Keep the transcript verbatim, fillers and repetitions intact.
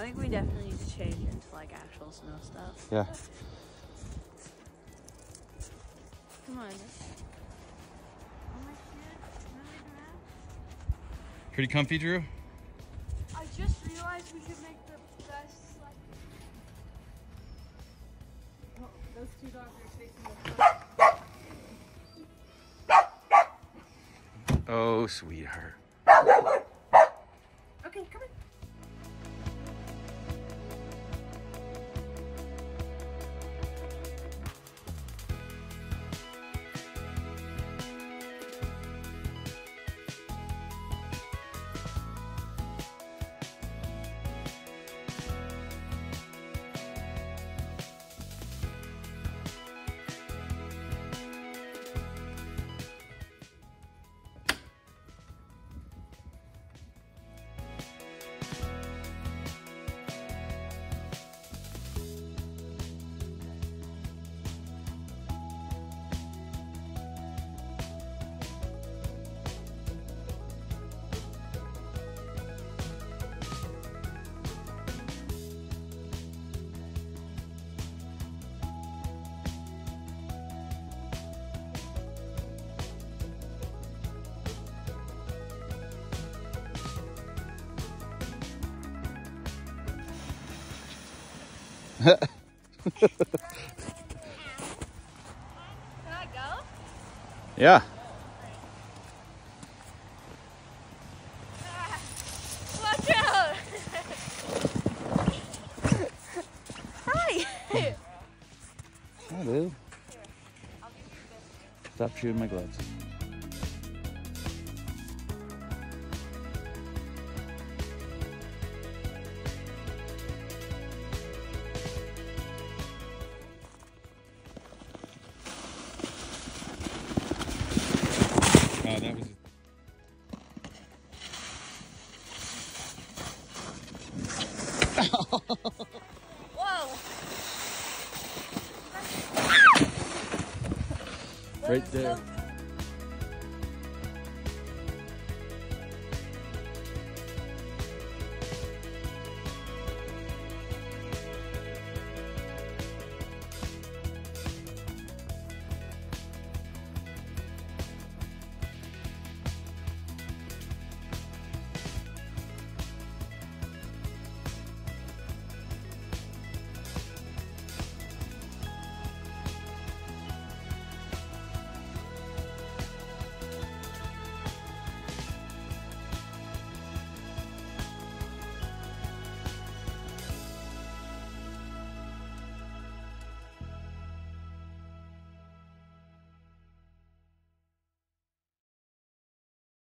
I think we definitely need to change into like actual snow stuff. Yeah. Come on. Oh my God. Pretty comfy, Drew? I just realized we could make the best like oh, those two dogs are chasing the Oh, sweetheart. Okay, come on. Can I go? Yeah. Ah, watch out! Hi! I do. Stop chewing my gloves. Oh, that was. Whoa! Right there.